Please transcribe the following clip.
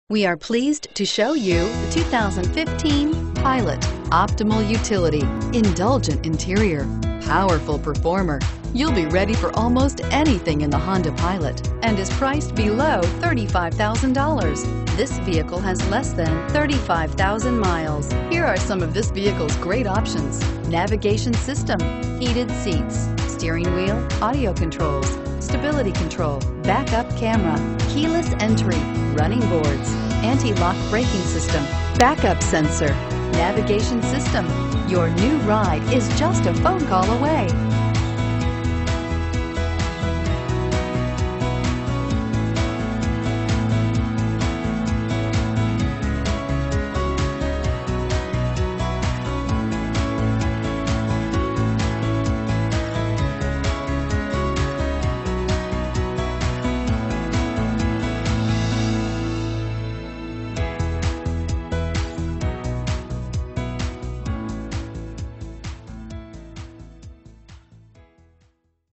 We are pleased to show you the 2015 Pilot. Optimal utility, indulgent interior, powerful performer. You'll be ready for almost anything in the Honda Pilot and is priced below $35,000. This vehicle has less than 35,000 miles. Here are some of this vehicle's great options: navigation system, heated seats, steering wheel audio controls, stability control, backup camera, keyless entry, running boards, anti-lock braking system, backup sensor, navigation system. Your new ride is just a phone call away.